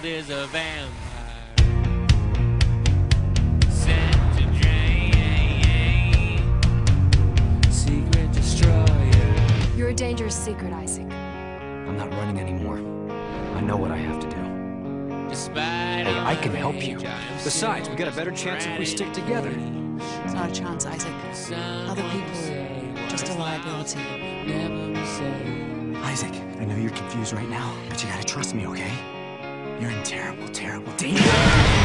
world is a vampire sent to drain. Secret destroyer. You're a dangerous secret, Isaac. I'm not running anymore. I know what I have to do. Despite Hey, I can help you. Besides, we got a better chance if we stick together. It's not a chance, Isaac. Other people, just a liability. Isaac, I know you're confused right now, but you gotta trust me, okay? You're in terrible, terrible danger.